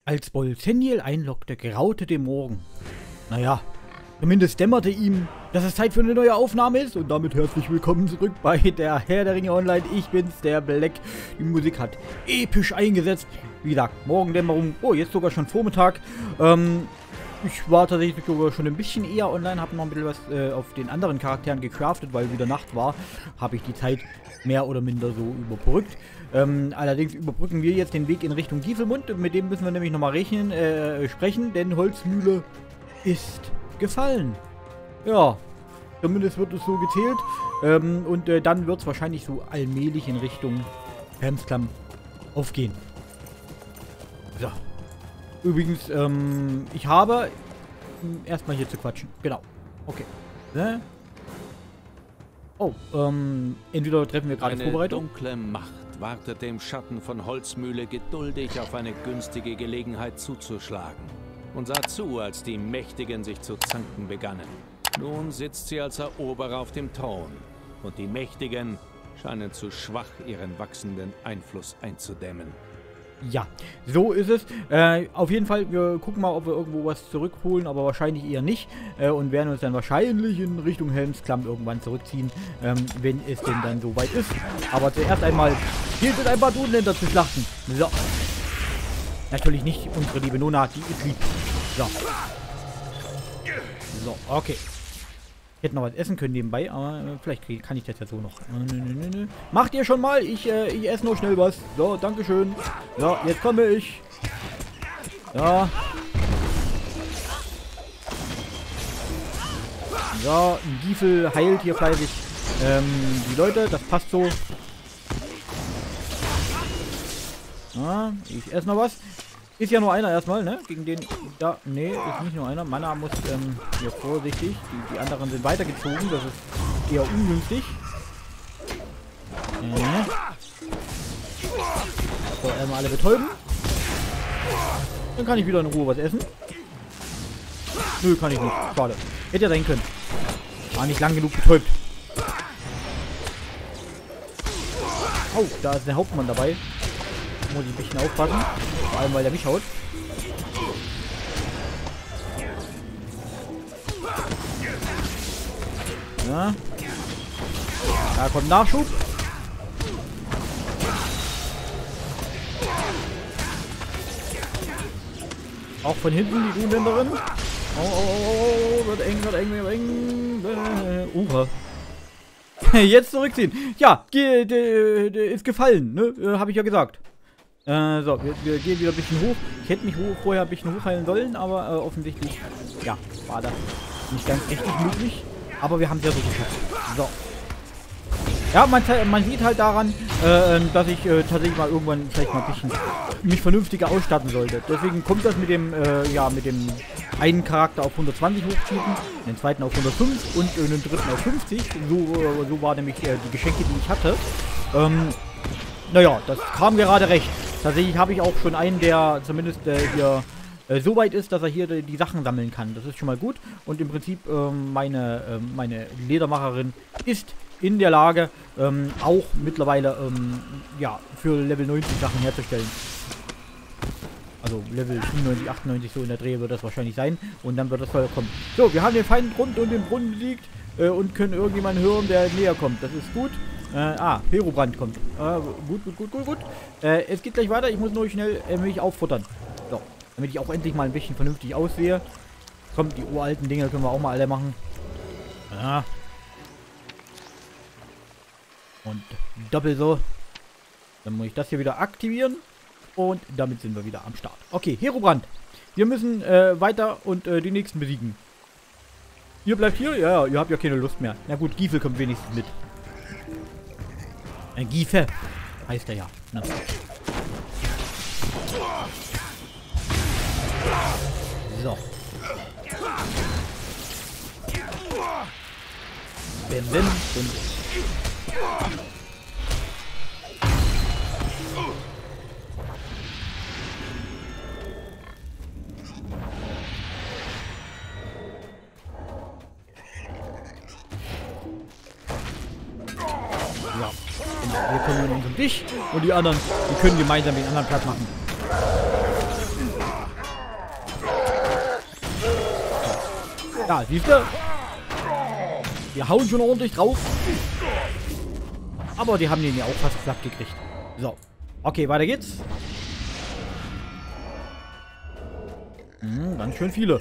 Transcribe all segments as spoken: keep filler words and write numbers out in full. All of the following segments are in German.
Als Bolzenniel einlockte, graute dem Morgen. Naja, zumindest dämmerte ihm, dass es Zeit für eine neue Aufnahme ist. Und damit herzlich willkommen zurück bei der Herr der Ringe Online. Ich bin's, der Black. Die Musik hat episch eingesetzt. Wie gesagt, Morgendämmerung. Oh, jetzt sogar schon Vormittag. Ähm, ich war tatsächlich sogar schon ein bisschen eher online. Habe noch ein bisschen was äh, auf den anderen Charakteren gecraftet, weil wieder Nacht war. Habe ich die Zeit mehr oder minder so überbrückt. Ähm, allerdings überbrücken wir jetzt den Weg in Richtung Gieselmund. Mit dem müssen wir nämlich nochmal rechnen, äh, sprechen, denn Holzmühle ist gefallen. Ja, zumindest wird es so gezählt. Ähm, und äh, dann wird es wahrscheinlich so allmählich in Richtung Helmsklamm aufgehen. So. Übrigens, ähm, ich habe erstmal hier zu quatschen. Genau. Okay. Ne? Oh, ähm, entweder treffen wir gerade Vorbereitung. Eine dunkle Macht wartet dem Schatten von Holzmühle geduldig auf eine günstige Gelegenheit zuzuschlagen und sah zu, als die Mächtigen sich zu zanken begannen. Nun sitzt sie als Eroberer auf dem Thron und die Mächtigen scheinen zu schwach, ihren wachsenden Einfluss einzudämmen. Ja, so ist es. Äh, auf jeden Fall, wir gucken mal, ob wir irgendwo was zurückholen, aber wahrscheinlich eher nicht. Äh, und werden uns dann wahrscheinlich in Richtung Helmsklamm irgendwann zurückziehen, ähm, wenn es denn dann soweit ist. Aber zuerst einmal gilt es ein paar Dudenländer zu schlachten. So. Natürlich nicht unsere liebe Nona, die ist lieb. So. So, okay. Ich hätte noch was essen können nebenbei, aber äh, vielleicht krieg, kann ich das ja so noch. Äh, nö, nö, nö. Macht ihr schon mal? Ich, äh, ich esse nur schnell was. So, dankeschön. So, jetzt komme ich. Ja. So, ein Giefel heilt hier fleißig ähm, die Leute. Das passt so. Ja, ich esse noch was. Ist ja nur einer erstmal, ne? Gegen den... Da, nee, ist nicht nur einer. Mana muss, ähm, hier vorsichtig. Die, die anderen sind weitergezogen. Das ist eher ungünstig. Äh. So, einmal alle betäuben. Dann kann ich wieder in Ruhe was essen. Nö, kann ich nicht. Schade. Hätte ja sein können. War nicht lang genug betäubt. Oh, da ist der Hauptmann dabei. Muss ich ein bisschen aufpassen. Vor allem, weil der mich haut. Ja. Da kommt Nachschub. Auch von hinten die Grünländerin. Oh, oh, oh, oh, wird eng, wird eng, wird eng. Uha. Jetzt zurückziehen. Ja, ist gefallen, ne? Habe ich ja gesagt. Äh, so, wir, wir gehen wieder ein bisschen hoch. Ich hätte mich hoch, vorher ein bisschen hochheilen sollen, aber äh, offensichtlich, ja, war das nicht ganz richtig möglich. Aber wir haben es ja so geschafft. So. Ja, man, man sieht halt daran, äh, dass ich äh, tatsächlich mal irgendwann vielleicht mal ein bisschen mich vernünftiger ausstatten sollte. Deswegen kommt das mit dem, äh, ja, mit dem einen Charakter auf hundertzwanzig hochschieben, den zweiten auf hundertfünf und äh, den dritten auf fünfzig. So, äh, so war nämlich äh, die Geschenke, die ich hatte. Ähm, naja, das kam gerade recht. Tatsächlich habe ich auch schon einen, der zumindest äh, hier äh, so weit ist, dass er hier die, die Sachen sammeln kann. Das ist schon mal gut. Und im Prinzip ähm, meine, äh, meine Ledermacherin ist in der Lage, ähm, auch mittlerweile ähm, ja, für Level neunzig Sachen herzustellen. Also Level fünfundneunzig, achtundneunzig, so in der Dreh wird das wahrscheinlich sein. Und dann wird das Feuer kommen. So, wir haben den Feind rund und den Brunnen besiegt äh, und können irgendjemanden hören, der näher kommt. Das ist gut. Äh, ah, Herobrand kommt. Äh, gut, gut, gut, gut, gut. Äh, es geht gleich weiter. Ich muss nur schnell äh, mich auffuttern. So, damit ich auch endlich mal ein bisschen vernünftig aussehe. Komm, die uralten Dinge können wir auch mal alle machen. Ja. Und doppelt so. Dann muss ich das hier wieder aktivieren. Und damit sind wir wieder am Start. Okay, Herobrand. Wir müssen äh, weiter und äh, die nächsten besiegen. Ihr bleibt hier? Ja, ja, ihr habt ja keine Lust mehr. Na gut, Giefel kommt wenigstens mit. Ein Giefe heißt er ja. Na. So. Bim, bim, bim. Ja. Wir kommen uns um dich und die anderen, die können gemeinsam den anderen Platz machen. Ja, siehst du? Wir hauen schon ordentlich drauf. Aber die haben den ja auch fast platt gekriegt. So. Okay, weiter geht's. Hm, ganz schön viele.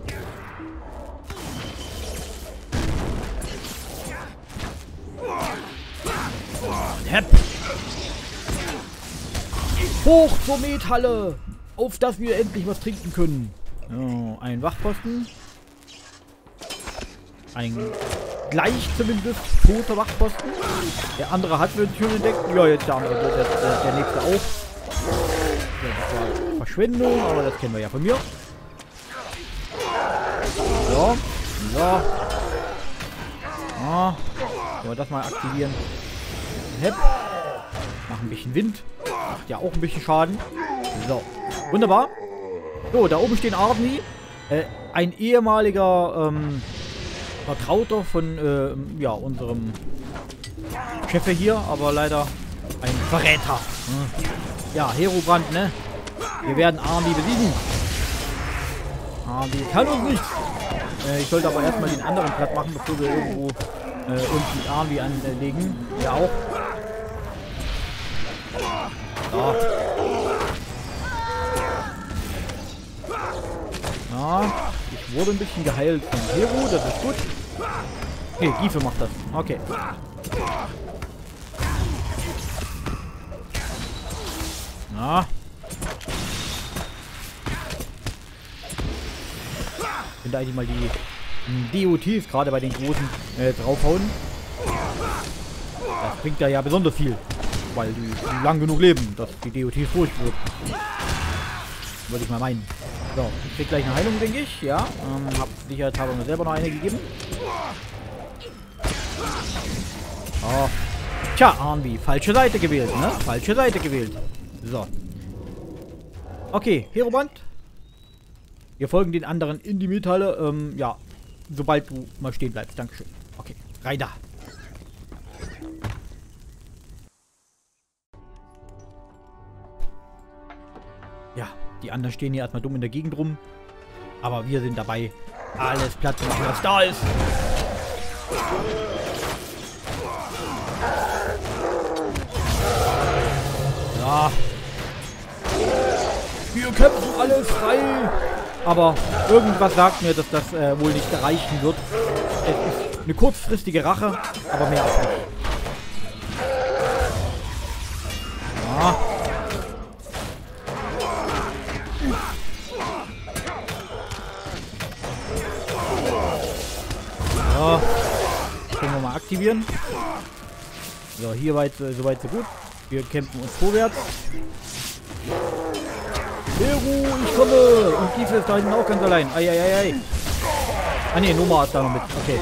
Hepp. Hoch zur Methalle. Auf dass wir endlich was trinken können. So, ein Wachposten. Ein gleich zumindest toter Wachposten. Der andere hat wir schon entdeckt. Ja, jetzt der andere, der, der, der nächste auch. Ja, das war Verschwendung, aber das kennen wir ja von mir. So. So. Ah. Wollen wir das mal aktivieren. Hepp. Macht ein bisschen Wind. Macht ja auch ein bisschen Schaden. So. Wunderbar. So, da oben stehen Arni. Äh, ein ehemaliger ähm, Vertrauter von äh, ja, unserem Chef hier, aber leider ein Verräter. Hm. Ja, Herobrand, ne? Wir werden Arni besiegen. Arni kann uns nichts. Äh, ich sollte aber erstmal den anderen platt machen, bevor wir irgendwo äh, uns mit Arni anlegen. Ja auch. Ja. Ja, ich wurde ein bisschen geheilt von Hero, das ist gut. Okay, Giefe macht das. Okay. Na. Ich könnte eigentlich mal die D O Ts gerade bei den Großen äh, draufhauen. Das bringt ja besonders viel. Weil die, die lang genug leben, dass die D O Ts durchwirken. Würde ich mal meinen. So, ich krieg gleich eine Heilung, denke ich. Ja, ähm, hab sicherheitshalber mir selber noch eine gegeben. Oh. Tja, Arnby, falsche Seite gewählt, ne? Falsche Seite gewählt. So. Okay, Herobrand. Wir folgen den anderen in die Metalle. Ähm, ja, sobald du mal stehen bleibst. Dankeschön. Okay, rein da. Ja, die anderen stehen hier erstmal dumm in der Gegend rum. Aber wir sind dabei, alles platt zu machen, was da ist. Ja. Wir kämpfen alles frei. Aber irgendwas sagt mir, dass das äh, wohl nicht erreichen wird. Es ist eine kurzfristige Rache, aber mehr auch nicht. Ja. So. Können wir mal aktivieren. So, hier weit, so weit, so gut. Wir kämpfen uns vorwärts. Hero, ich komme! Und Giefe ist da hinten auch ganz allein. Eieiei. Ah ne, Noma ist da noch mit. Okay.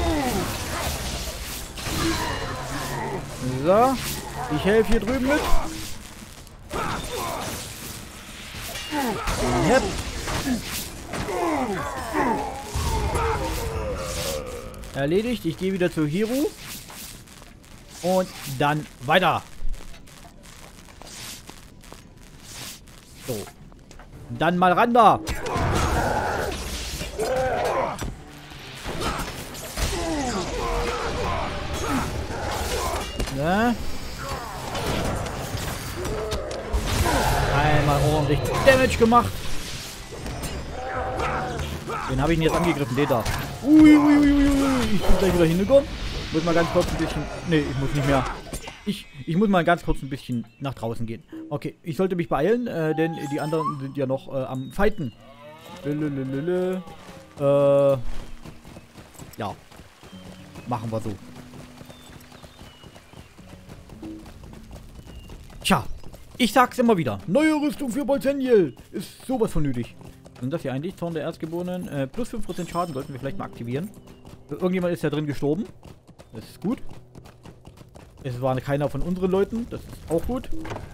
So. Ich helfe hier drüben mit. Yep. Erledigt. Ich gehe wieder zu Hero. Und dann weiter. So. Dann mal ran da. Ne? Einmal ordentlich Damage gemacht. Den habe ich ihn jetzt angegriffen, den da. Ui, ui, ui, ui, ui. Ich bin gleich wieder hingekommen. Muss mal ganz kurz ein bisschen... Ne, ich muss nicht mehr. Ich, ich muss mal ganz kurz ein bisschen nach draußen gehen. Okay, ich sollte mich beeilen, äh, denn die anderen sind ja noch äh, am Fighten. Lülülülü. Äh, ja. Machen wir so. Tja, ich sag's immer wieder. Neue Rüstung für Bolzenjel. Ist sowas von nötig. Und das hier eigentlich? Zorn der Erstgeborenen. Äh, plus fünf Prozent Schaden sollten wir vielleicht mal aktivieren. Irgendjemand ist ja drin gestorben. Das ist gut. Es war keiner von unseren Leuten. Das ist auch gut.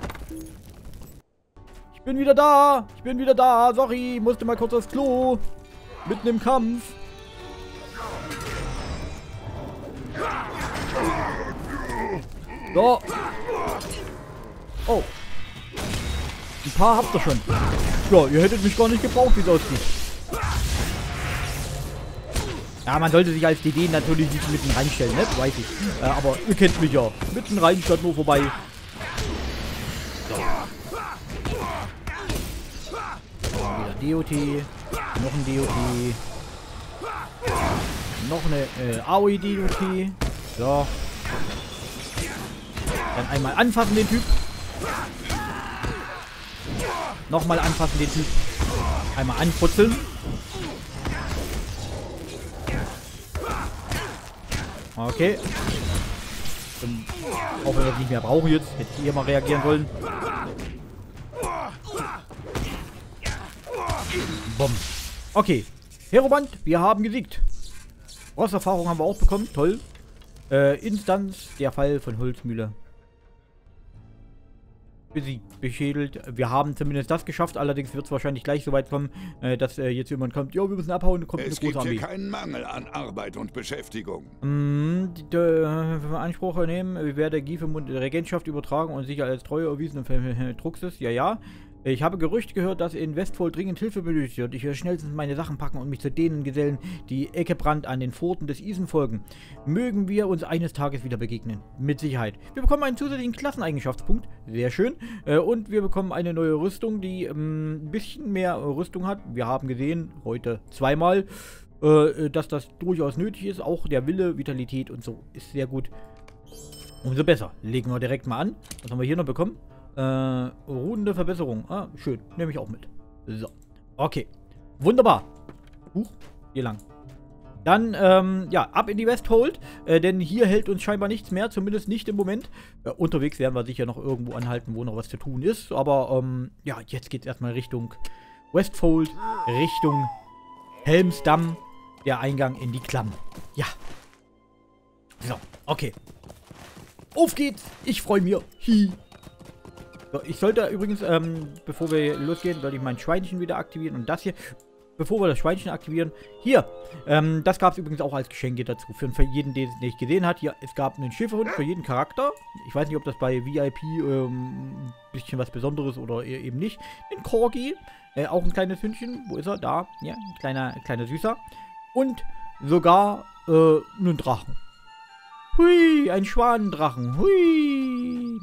Ich bin wieder da. Ich bin wieder da. Sorry, musste mal kurz aufs Klo. Mitten im Kampf. So. Oh. Ein paar habt ihr schon. Ja, ihr hättet mich gar nicht gebraucht, wie es aussieht. Ja, man sollte sich als D D natürlich nicht mitten reinstellen, ne? Weiß ich. Äh, aber ihr kennt mich ja. Mitten rein statt nur vorbei. So. Wieder D O T. Noch ein D O T. Noch eine äh, A O E-D O T. So. Dann einmal anfassen den Typ. Nochmal anfassen den Typ. Einmal anputzeln. Okay. Ähm, auch wenn wir das nicht mehr brauchen jetzt. Hätte ich hier mal reagieren sollen. Bumm. Okay. Heroband, wir haben gesiegt. Rosserfahrung haben wir auch bekommen. Toll. Äh, Instanz, der Fall von Holzmühle. Besiegt, beschädelt. Wir haben zumindest das geschafft. Allerdings wird es wahrscheinlich gleich so weit kommen, äh, dass äh, jetzt jemand kommt. Jo, wir müssen abhauen. Kommt es eine große Armee. gibt hier keinen Mangel an Arbeit und Beschäftigung. Mm, die, äh, wenn wir Anspruch nehmen, werde Giefemund der Regentschaft übertragen und sicher als Treue erwiesen und äh, Druckses. Ja, ja. Ich habe Gerüchte gehört, dass in Westfold dringend Hilfe benötigt wird. Ich werde schnellstens meine Sachen packen und mich zu denen gesellen, die Eckebrand an den Pforten des Isen folgen. Mögen wir uns eines Tages wieder begegnen. Mit Sicherheit. Wir bekommen einen zusätzlichen Klasseneigenschaftspunkt. Sehr schön. Äh, und wir bekommen eine neue Rüstung, die ähm, ein bisschen mehr Rüstung hat. Wir haben gesehen, heute zweimal, äh, dass das durchaus nötig ist. Auch der Wille, Vitalität und so ist sehr gut. Umso besser. Legen wir direkt mal an. Was haben wir hier noch bekommen? Äh, ruhende Verbesserung. Ah, schön. Nehme ich auch mit. So. Okay. Wunderbar. Huch. Hier lang. Dann, ähm, ja, ab in die Westfold. Äh, denn hier hält uns scheinbar nichts mehr. Zumindest nicht im Moment. Äh, unterwegs werden wir sicher noch irgendwo anhalten, wo noch was zu tun ist. Aber, ähm, ja, jetzt geht es erstmal Richtung Westfold. Richtung Helmsdamm. Der Eingang in die Klamm. Ja. So. Okay. Auf geht's. Ich freue mich. Hi. So, ich sollte übrigens, ähm, bevor wir losgehen, sollte ich mein Schweinchen wieder aktivieren und das hier, bevor wir das Schweinchen aktivieren, hier, ähm, das gab es übrigens auch als Geschenke dazu, für, für jeden, den es nicht gesehen hat, hier, es gab einen Schäferhund für jeden Charakter, ich weiß nicht, ob das bei V I P, ähm, ein bisschen was Besonderes oder e eben nicht, ein Corgi, äh, auch ein kleines Hündchen, wo ist er, da, ja, ein kleiner, kleiner Süßer, und sogar, äh, einen Drachen. Hui, ein Schwanendrachen, hui.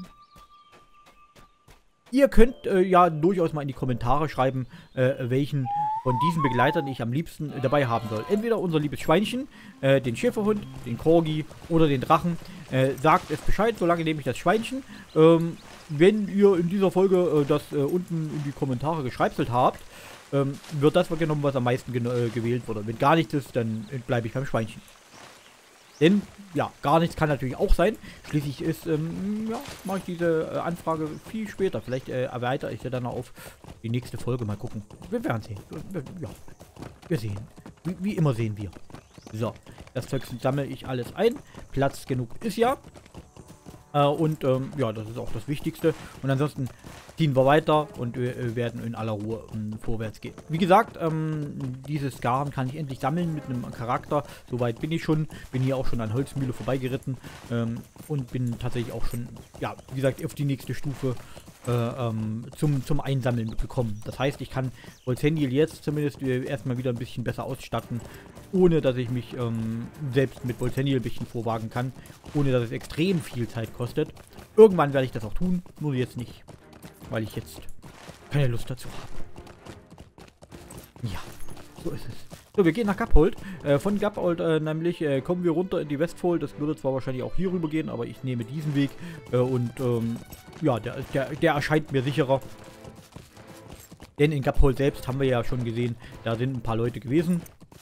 Ihr könnt äh, ja durchaus mal in die Kommentare schreiben, äh, welchen von diesen Begleitern ich am liebsten äh, dabei haben soll. Entweder unser liebes Schweinchen, äh, den Schäferhund, den Corgi oder den Drachen. Äh, sagt es Bescheid, solange nehme ich das Schweinchen. Ähm, wenn ihr in dieser Folge äh, das äh, unten in die Kommentare geschreibselt habt, ähm, wird das genommen, was am meisten äh, gewählt wurde. Wenn gar nichts ist, dann äh, bleibe ich beim Schweinchen. Denn, ja, gar nichts kann natürlich auch sein. Schließlich ist, ähm, ja, mache ich diese äh, Anfrage viel später. Vielleicht äh, erweitere ich sie dann auf die nächste Folge. Mal gucken. Wir werden sehen. Wir, ja, wir sehen. Wie, wie immer sehen wir. So, das Zeug sammle ich alles ein. Platz genug ist ja. Äh, und, ähm, ja, das ist auch das Wichtigste. Und ansonsten ziehen wir weiter und wir äh, werden in aller Ruhe ähm, vorwärts gehen. Wie gesagt, ähm, dieses Garn kann ich endlich sammeln mit einem Charakter. Soweit bin ich schon. Bin hier auch schon an Holzmühle vorbeigeritten. Ähm, und bin tatsächlich auch schon, ja, wie gesagt, auf die nächste Stufe äh, ähm, zum, zum Einsammeln gekommen. Das heißt, ich kann Volzenil jetzt zumindest äh, erstmal wieder ein bisschen besser ausstatten, ohne dass ich mich ähm, selbst mit Volzenil ein bisschen vorwagen kann, ohne dass es extrem viel Zeit kostet. Irgendwann werde ich das auch tun, nur jetzt nicht, weil ich jetzt keine Lust dazu habe. Ja, so ist es. So, wir gehen nach Gappold. Äh, von Gappold äh, nämlich äh, kommen wir runter in die Westfold. Das würde zwar wahrscheinlich auch hier rüber gehen, aber ich nehme diesen Weg. Äh, und ähm, ja, der, der, der erscheint mir sicherer. Denn in Gappold selbst haben wir ja schon gesehen, da sind ein paar Leute gewesen.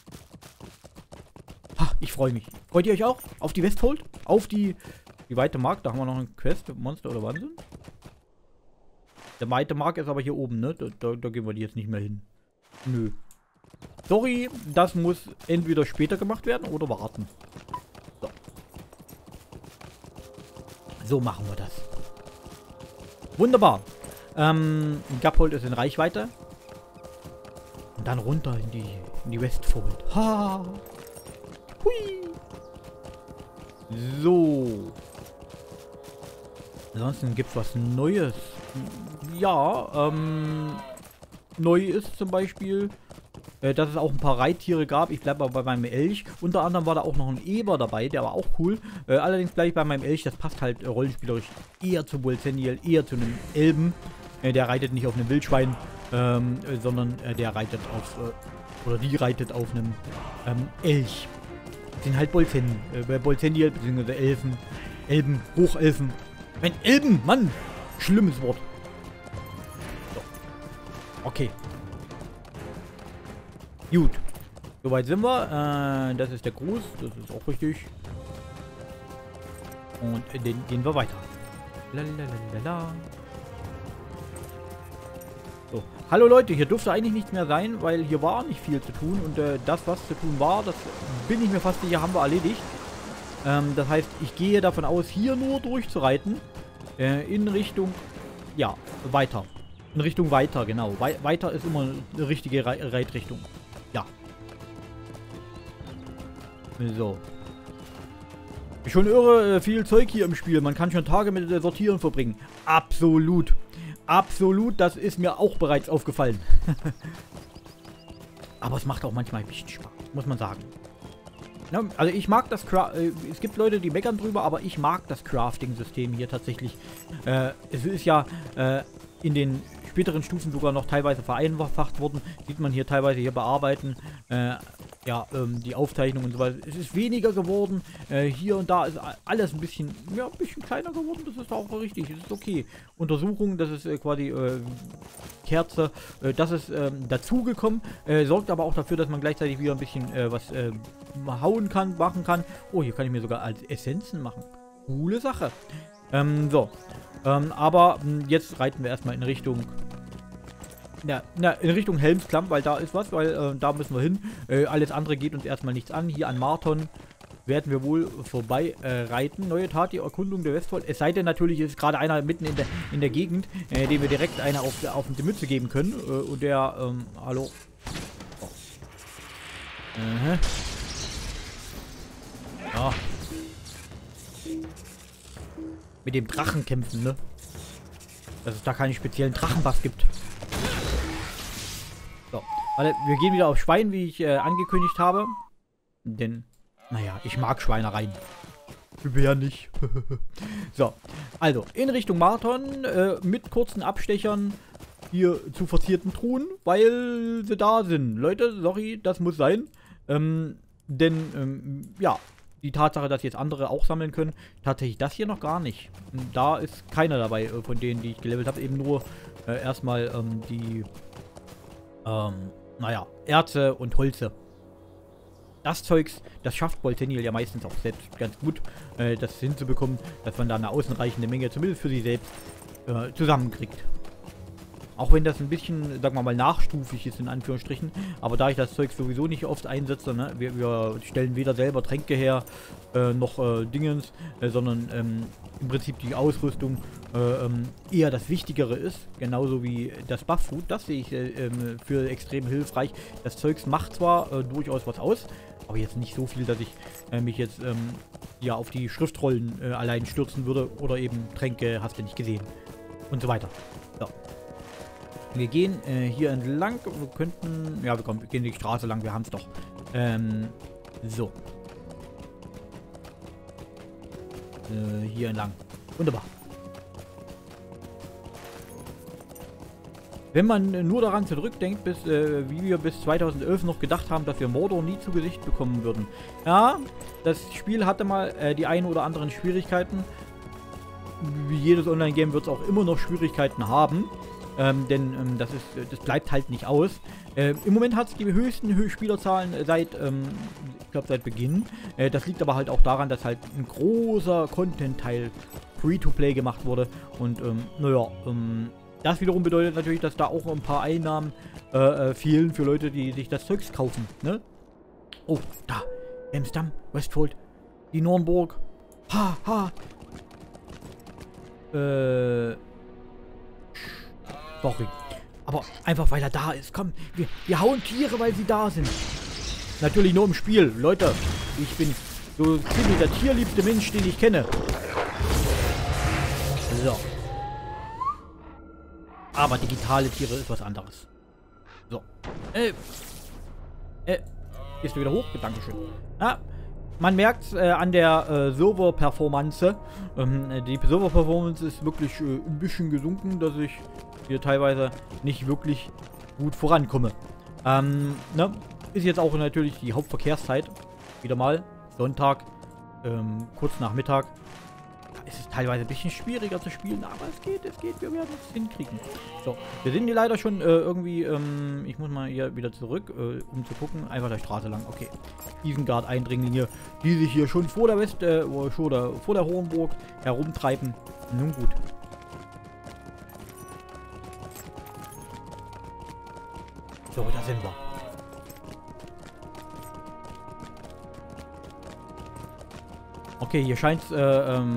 Ha, ich freue mich. Freut ihr euch auch? Auf die Westfold? Auf die, die weite Mark? Da haben wir noch einen Quest. Monster oder Wahnsinn? Der weite Mark ist aber hier oben, ne? Da, da, da gehen wir jetzt nicht mehr hin. Nö. Sorry, das muss entweder später gemacht werden oder warten. So. So machen wir das. Wunderbar. Ähm, Gappold ist in Reichweite. Und dann runter in die, in die Westfold. Ha! Hui! So. Ansonsten gibt es was Neues. Ja, ähm... neu ist zum Beispiel, äh, dass es auch ein paar Reittiere gab. Ich bleibe aber bei meinem Elch. Unter anderem war da auch noch ein Eber dabei, der war auch cool. Äh, allerdings bleibe ich bei meinem Elch. Das passt halt äh, rollenspielerisch eher zu Bolzendiel, eher zu einem Elben. Äh, der reitet nicht auf einem Wildschwein, ähm, äh, sondern äh, der reitet auf, äh, oder die reitet auf einem ähm, Elch. Das sind halt Bolzen, äh, Bolzendiel, beziehungsweise Elfen, Elben, Hochelfen. Mein Elben, Mann! Schlimmes Wort. So. Okay. Gut. Soweit sind wir. Äh, das ist der Gruß. Das ist auch richtig. Und äh, den gehen wir weiter. Lalalala. So. Hallo Leute, hier durfte eigentlich nichts mehr sein, weil hier war nicht viel zu tun. Und äh, das, was zu tun war, das bin ich mir fast sicher, haben wir erledigt. Ähm, das heißt, ich gehe davon aus, hier nur durchzureiten. Äh, in Richtung, ja, weiter. In Richtung weiter, genau. We weiter ist immer eine richtige Re Reitrichtung. Ja. So. Schon irre, viel Zeug hier im Spiel. Man kann schon Tage mit äh, Sortieren verbringen. Absolut. Absolut, das ist mir auch bereits aufgefallen. Aber es macht auch manchmal ein bisschen Spaß, muss man sagen. Ja, also ich mag das Cra äh, es gibt Leute, die meckern drüber, aber ich mag das Crafting-System hier tatsächlich. Äh, es ist ja äh, in den späteren Stufen sogar noch teilweise vereinfacht worden. Sieht man hier teilweise hier bearbeiten. Äh, ja, ähm, die Aufzeichnung und so weiter. Es ist weniger geworden. Äh, hier und da ist alles ein bisschen, ja, ein bisschen kleiner geworden. Das ist auch richtig. Das ist okay. Untersuchung, das ist äh, quasi äh, Kerze. Äh, das ist äh, dazugekommen. Äh, sorgt aber auch dafür, dass man gleichzeitig wieder ein bisschen äh, was äh, hauen kann, machen kann. Oh, hier kann ich mir sogar als Essenzen machen. Coole Sache. Ähm, so. Ähm, aber mh, jetzt reiten wir erstmal in Richtung Ja, na, in Richtung Helmsklamm, weil da ist was, weil äh, da müssen wir hin. Äh, alles andere geht uns erstmal nichts an. Hier an Marton werden wir wohl vorbei äh, reiten. Neue Tat, die Erkundung der Westfold. Es sei denn natürlich, ist gerade einer mitten in der, in der Gegend, äh, dem wir direkt eine auf, auf die Mütze geben können. Äh, und der, ähm, hallo. Oh. Aha. Ja. Mit dem Drachen kämpfen, ne? Dass es da keinen speziellen Drachenbuff gibt. So, also wir gehen wieder auf Schwein, wie ich äh, angekündigt habe. Denn, naja, ich mag Schweinereien. Wer nicht? So, also in Richtung Marton äh, mit kurzen Abstechern hier zu verzierten Truhen, weil sie da sind. Leute, sorry, das muss sein. Ähm, denn, ähm, ja, die Tatsache, dass jetzt andere auch sammeln können, tatsächlich das hier noch gar nicht. Da ist keiner dabei äh, von denen, die ich gelevelt habe. Eben nur äh, erstmal ähm, die Ähm, naja, Erze und Holze. Das Zeugs, das schafft Bolzendiel ja meistens auch selbst ganz gut, äh, das hinzubekommen, dass man da eine ausreichende Menge, zumindest für sich selbst, äh, zusammenkriegt. Auch wenn das ein bisschen, sagen wir mal, nachstufig ist, in Anführungsstrichen. Aber da ich das Zeug sowieso nicht oft einsetze, ne, wir, wir stellen weder selber Tränke her, äh, noch äh, Dingens, äh, sondern ähm, im Prinzip die Ausrüstung äh, ähm, eher das Wichtigere ist. Genauso wie das Buff-Food, das sehe ich äh, ähm, für extrem hilfreich. Das Zeugs macht zwar äh, durchaus was aus, aber jetzt nicht so viel, dass ich äh, mich jetzt ähm, ja, auf die Schriftrollen äh, allein stürzen würde. Oder eben Tränke, hast du nicht gesehen. Und so weiter. So. Wir gehen äh, hier entlang. Wir könnten... Ja, wir, kommen, wir gehen die Straße lang. Wir haben es doch. Ähm, so. Äh, hier entlang. Wunderbar. Wenn man nur daran zurückdenkt, bis, äh, wie wir bis zweitausendelf noch gedacht haben, dass wir Mordor nie zu Gesicht bekommen würden. Ja, das Spiel hatte mal äh, die ein oder anderen Schwierigkeiten. Wie jedes Online-Game wird es auch immer noch Schwierigkeiten haben. Ähm, denn ähm, das, ist, das bleibt halt nicht aus. Äh, Im Moment hat es die höchsten Hö Spielerzahlen seit, ähm, ich glaube, seit Beginn. Äh, das liegt aber halt auch daran, dass halt ein großer Content-Teil Free-to-Play gemacht wurde. Und, ähm, naja, ähm, das wiederum bedeutet natürlich, dass da auch ein paar Einnahmen äh, äh, fehlen für Leute, die sich das Zeugs kaufen, ne? Oh, da. Helmsklamm, Westfold, die Nornburg. Ha, ha. Äh... Sorry. Aber einfach weil er da ist. Komm, wir, wir hauen Tiere, weil sie da sind. Natürlich nur im Spiel. Leute, ich bin so ziemlich der tierliebste Mensch, den ich kenne. So. Aber digitale Tiere ist was anderes. So. Äh, Äh, gehst du wieder hoch? Dankeschön. Ja, man merkt äh, an der äh, Server-Performance, ähm, die Server-Performance ist wirklich äh, ein bisschen gesunken, dass ich hier teilweise nicht wirklich gut vorankomme. Ähm, ne? Ist jetzt auch natürlich die Hauptverkehrszeit. Wieder mal. Sonntag. Ähm, kurz nach Mittag. Es ist teilweise ein bisschen schwieriger zu spielen, aber es geht, es geht, wir werden es hinkriegen. So, wir sind hier leider schon äh, irgendwie, ähm, ich muss mal hier wieder zurück, äh, um zu gucken, einfach der Straße lang, okay. Isengard-Eindringlinge, die sich hier schon vor der West, äh, vor der, vor der Hornburg herumtreiben. Nun gut. So, da sind wir. Okay, hier scheint es, äh, ähm,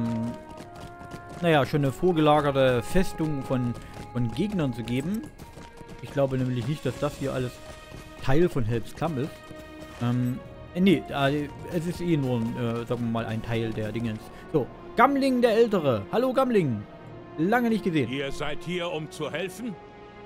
naja, schon eine vorgelagerte Festung von, von Gegnern zu geben. Ich glaube nämlich nicht, dass das hier alles Teil von Helms Klamm ist. Ähm, äh, nee, äh, es ist eh nur, äh, sagen wir mal, ein Teil der Dingens. So, Gamling der Ältere. Hallo Gamling. Lange nicht gesehen. Ihr seid hier, um zu helfen?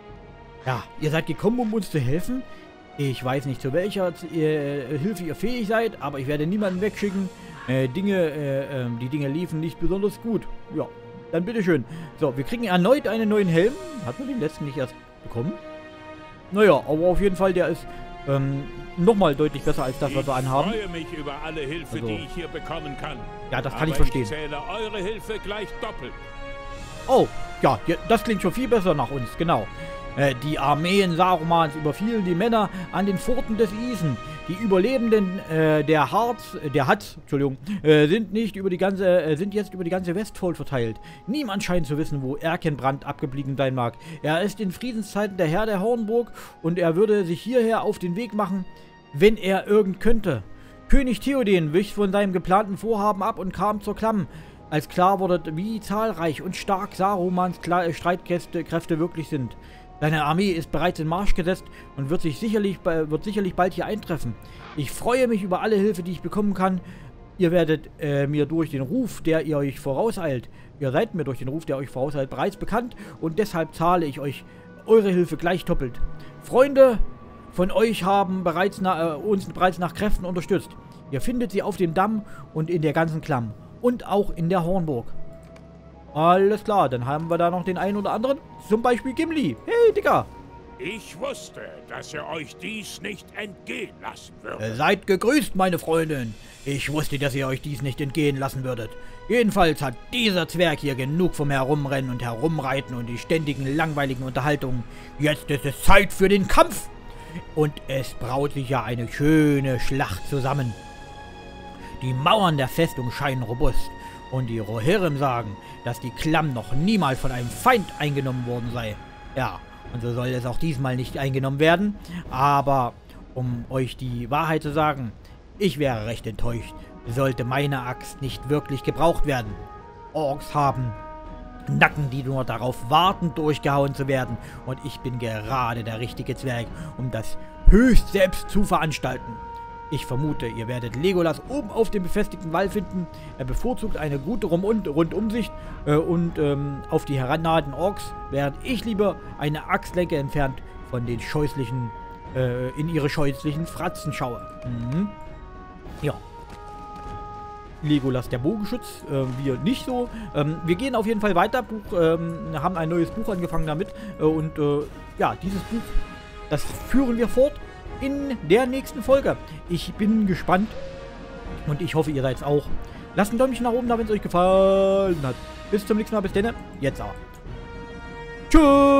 Ja, ihr seid gekommen, um uns zu helfen. Ich weiß nicht, zu welcher äh, Hilfe ihr fähig seid, aber ich werde niemanden wegschicken. Äh, Dinge, äh, äh, die Dinge liefen nicht besonders gut. Ja, dann bitteschön. So, wir kriegen erneut einen neuen Helm. Hat man den letzten nicht erst bekommen? Naja, aber auf jeden Fall, der ist ähm, nochmal deutlich besser als das, was wir anhaben. Ich freue mich über alle Hilfe, also, die ich hier bekommen kann. Ja, das kann aber ich verstehen. Ich zähle eure Hilfe gleich doppelt. Oh, ja, ja, das klingt schon viel besser nach uns, genau. Äh, die Armeen Sarumans überfielen die Männer an den Pforten des Isen. Die Überlebenden äh, der Harz, äh, der Hatz, Entschuldigung, äh, sind nicht über die ganze, äh, sind jetzt über die ganze Westfold verteilt. Niemand scheint zu wissen, wo Erkenbrand abgeblieben sein mag. Er ist in Friedenszeiten der Herr der Hornburg und er würde sich hierher auf den Weg machen, wenn er irgend könnte. König Theoden wich von seinem geplanten Vorhaben ab und kam zur Klamm, als klar wurde, wie zahlreich und stark Sarumans Kla Streitkräfte Kräfte wirklich sind. Seine Armee ist bereits in Marsch gesetzt und wird, sich sicherlich, wird sicherlich bald hier eintreffen. Ich freue mich über alle Hilfe, die ich bekommen kann. Ihr werdet äh, mir durch den Ruf, der ihr euch vorauseilt, ihr seid mir durch den Ruf, der euch vorauseilt, bereits bekannt und deshalb zahle ich euch eure Hilfe gleich doppelt. Freunde von euch haben bereits na, äh, uns bereits nach Kräften unterstützt. Ihr findet sie auf dem Damm und in der ganzen Klamm und auch in der Hornburg. Alles klar, dann haben wir da noch den einen oder anderen. Zum Beispiel Gimli. Hey, Digga. Ich wusste, dass ihr euch dies nicht entgehen lassen würdet. Seid gegrüßt, meine Freundin. Ich wusste, dass ihr euch dies nicht entgehen lassen würdet. Jedenfalls hat dieser Zwerg hier genug vom Herumrennen und Herumreiten und die ständigen langweiligen Unterhaltungen. Jetzt ist es Zeit für den Kampf. Und es braut sich ja eine schöne Schlacht zusammen. Die Mauern der Festung scheinen robust. Und die Rohirrim sagen, dass die Klamm noch niemals von einem Feind eingenommen worden sei. Ja, und so soll es auch diesmal nicht eingenommen werden. Aber, um euch die Wahrheit zu sagen, ich wäre recht enttäuscht, sollte meine Axt nicht wirklich gebraucht werden. Orks haben Nacken, die nur darauf warten, durchgehauen zu werden. Und ich bin gerade der richtige Zwerg, um das höchst selbst zu veranstalten. Ich vermute, ihr werdet Legolas oben auf dem befestigten Wall finden. Er bevorzugt eine gute Rum- und Rundumsicht äh, und ähm, auf die herannahenden Orks, während ich lieber eine Axtlenke entfernt von den scheußlichen, äh, in ihre scheußlichen Fratzen schaue. Mhm. Ja. Legolas der Bogenschütz, äh, wir nicht so. Ähm, wir gehen auf jeden Fall weiter, Buch, ähm, haben ein neues Buch angefangen damit äh, und äh, ja, dieses Buch, das führen wir fort in der nächsten Folge. Ich bin gespannt und ich hoffe, ihr seid es auch. Lasst ein Däumchen nach oben da, wenn es euch gefallen hat. Bis zum nächsten Mal, bis dann. Jetzt aber. Tschüss.